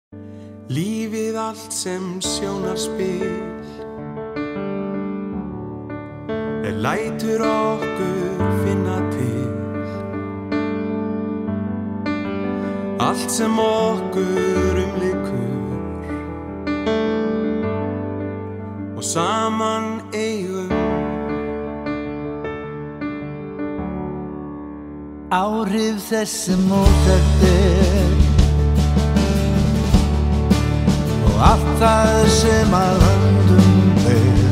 Lífið allt sem sjónarspil lætur okkur finna til. Allt sem okkur umlykur og saman eigum. Áhrif þess sem óþekkt og allt það sem að höndum ber.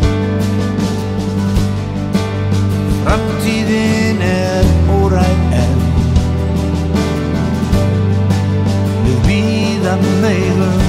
Framtíðin óræð enn, við bíða megum.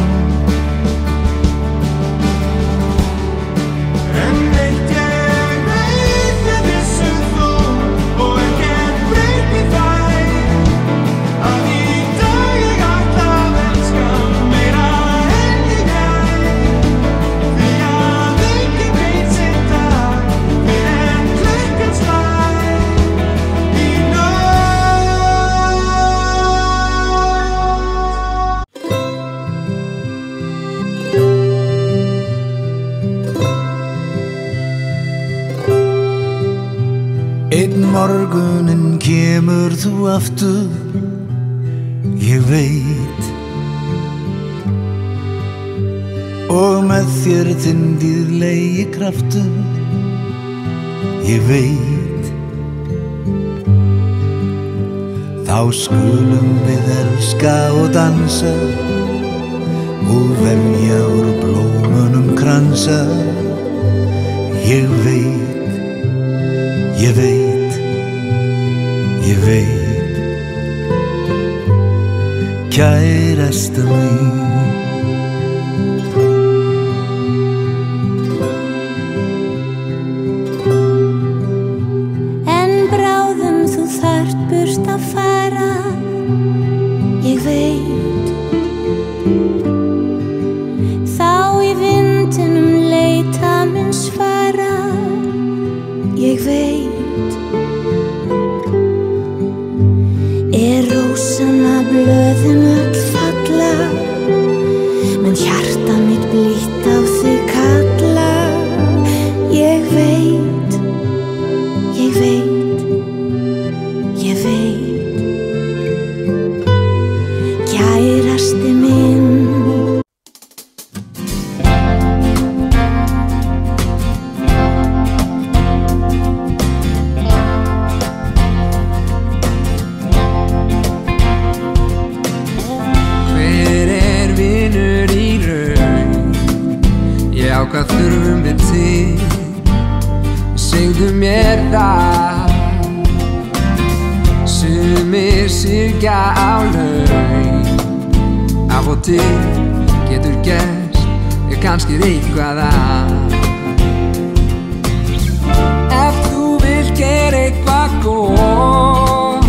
En eitt ég veit með vissu þú og ekkert breytir þær, að í dag ég ætla að elska meira en ég gær, því að enginn veit sinn dag fyrr en klukkan slær í Einn morguninn kemur þú aftur, ég veit, og með þér þinn dýrlegi kraftur, ég veit. Þá skulum við elska og dansa og velja úr blómunum kransa, ég veit, ég veit, ég veit, kærasta mín. En bráðum þú þarft burt að fara, ég veit. Þá í vindinum leita mun svara, ég veit. Rósanna blöðin öll falla, menn hjarta mitt blítt á þig kalla, ég veit, ég veit, ég veit, kærasti minn. Hvað þurfum við til? Segðu mér það. Sumir syrgja á laun, af og til getur gerst, kannski eitthvað að. Ef þú vilt gera eitthvað gott,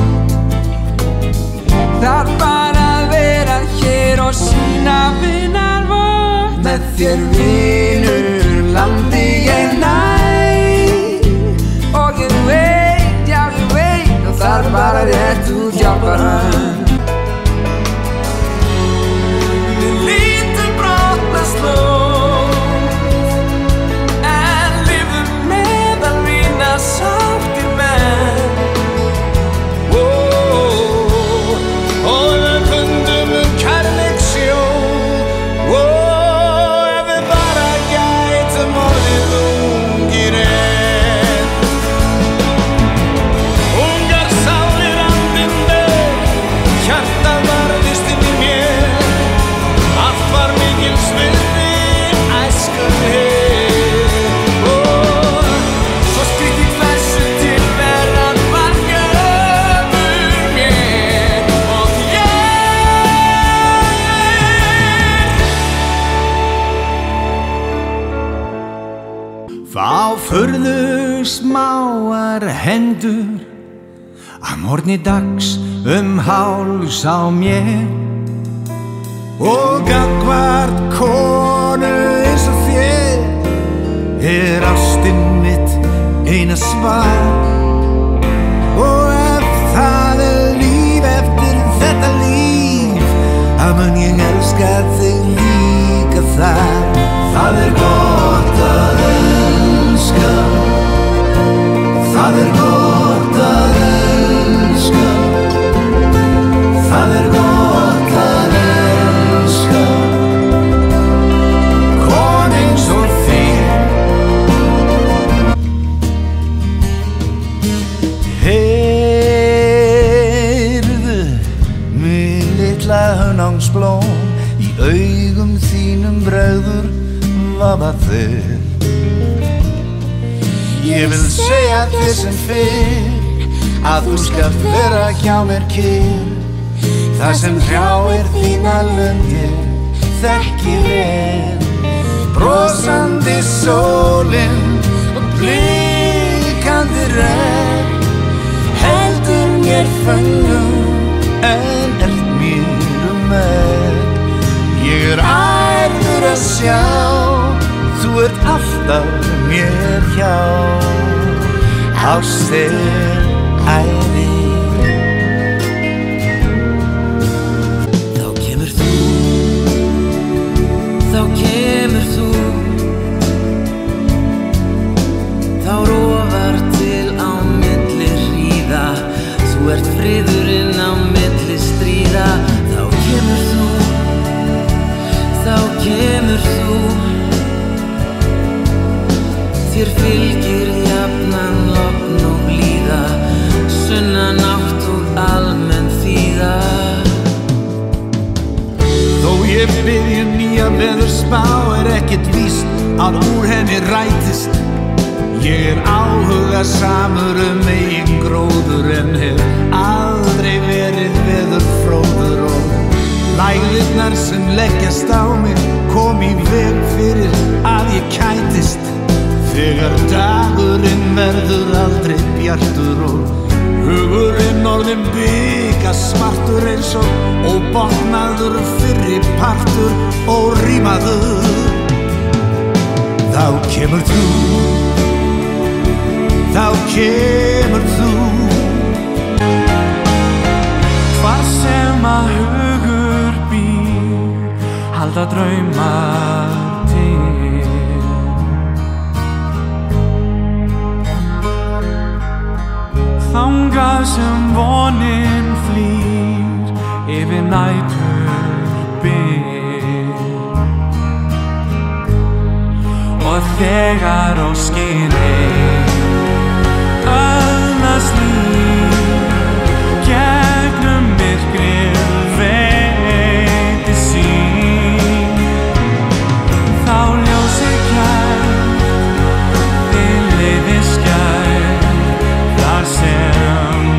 þarf bara að vera hér og sýna vinarvott. Með þér vinur landi ég næ, og ég veit, já ég veit, og þarf bara rétt út hjálpar hönd. Við lítum brotna slóð, en lifum meðal vina sáttir menn. Og við fundum kærleiksjón, Fá furðu smáar hendur að morgni dags háls á mér, og gagnvart konu eins og þér ástin mitt eina svar. Og ef það líf eftir þetta líf, að mun ég elska þig Það gott að elska. Það gott að elska. Það gott að elska. Kon eins og þér. Heyrðu mig litla hunangsblóm, í augum þínum bregður vaða þér. Ég vil segja þér sem fyrr að þú skalt vera hjá mér kyrr. Það sem hrjáir þína lundir þekki vel. Brosandi sólin og blikandi regn heldur mér fögnum en eld mér megn. Ég ærður að sjá, þú ert alltaf mér hjá. Ást æði. Þá kemur þú, þá rofar til á milli hríða. Þú ert friðurinn á milli stríða. Þá kemur þú, þér fylgir jafnan logn og blíða, sunnan átt og almenn þýða. Þó ég byrja nýja veðurspá ekkert víst að úr henni rætist. Ég áhugasamur eigin gróður en hef aldrei verið veðurfróður og lægðirnar sem leggjast á mig kom í veg fyrir að ég kætist. Þegar dagurinn verður aldrei bjartur og hugurinn orðinn bika svartur eins og botnaður fyrri partur og rímaður. Þá kemur þú, Hvar sem að hugur býr, halda draumar til. Þangað sem vonin flýr yfir nætur byr. Og þegar óskin öðlast líf gegnum myrkrið veiti sín, þá ljósið kært þín leiðis skært, þar sem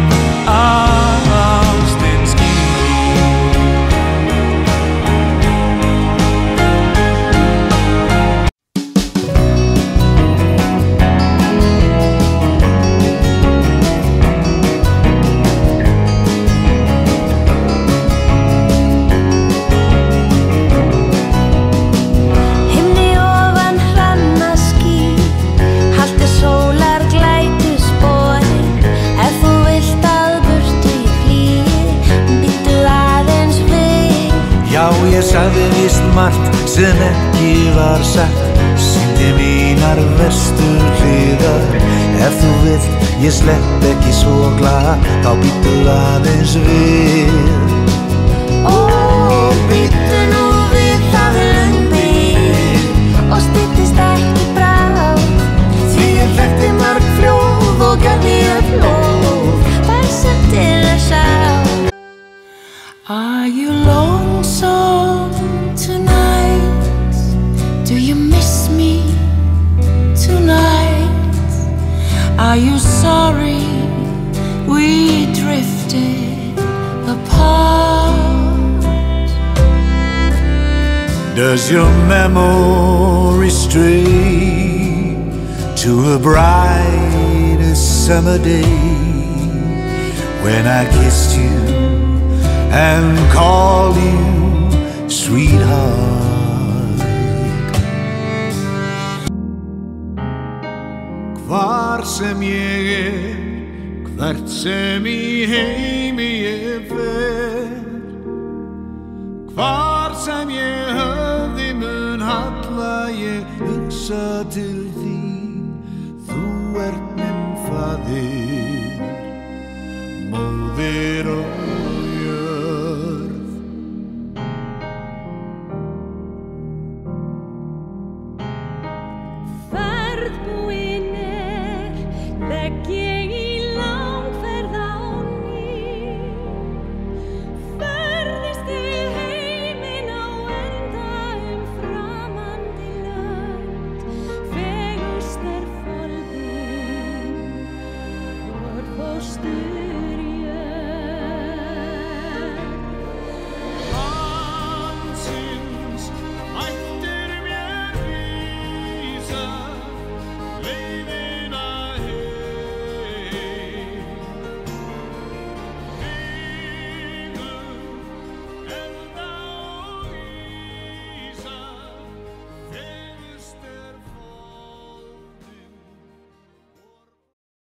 ástin skín. Ég sagði víst margt sem ekki var sagt, sýndi mínar verstu hliðar. Ef þú vilt, ég slepp ekki svo glað, þá býttu aðeins við. Ó, býttu nú við, það löng og styttist ekki bráð. Því ég þekkti marg fljóð og gerði ég flóð, bara sem til að sjá. Are you lonesome tonight? Do you miss me tonight? Are you sorry we drifted apart? Does your memory stray to a bright summer day when I kissed you and call you sweetheart? Hvar sem ég hvert sem í heimi ég fer, hvar sem ég höfði mun halla ég hugsa til þín, þú ert minn faðir, móðir og jörð. Ferð búi